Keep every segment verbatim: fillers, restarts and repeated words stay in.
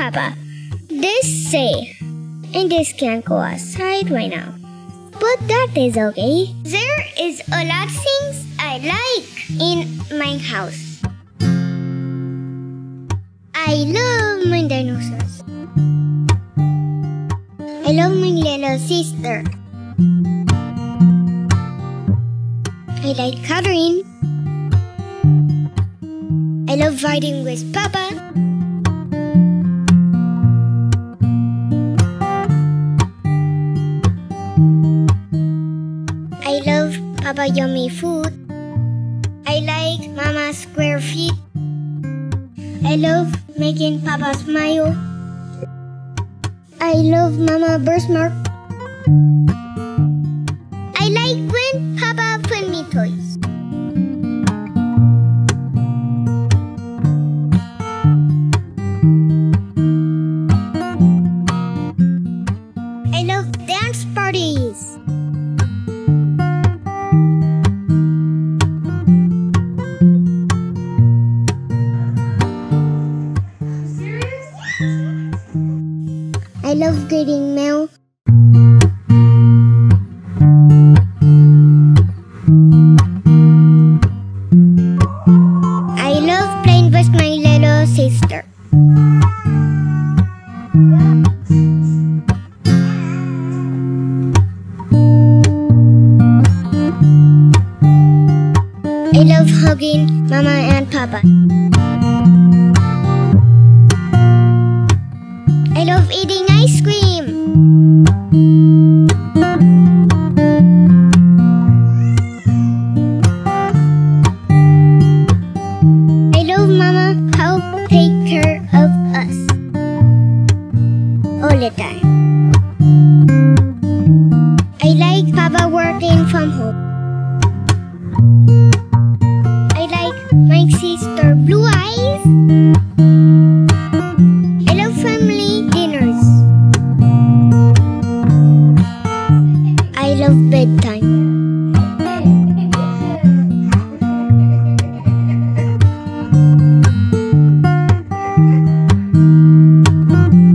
Papa. This say, and this can't go outside right now. But that is okay. There is a lot of things I like in my house. I love my dinosaurs. I love my little sister. I like Catherine. I love riding with Papa. I love Papa yummy food. I like Mama's square feet. I love making Papa smile. I love Mama birthmark. I like when Papa put me toys. I love dance parties. I love getting mail. I love playing with my little sister. I love hugging Mama and Papa. I love eating ice cream. I love Mama how take care of us all the time. I like Papa working from home. I like my sister blue eyes. I love family dinners. I love bedtime.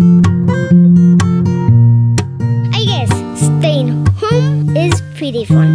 I guess staying home is pretty fun.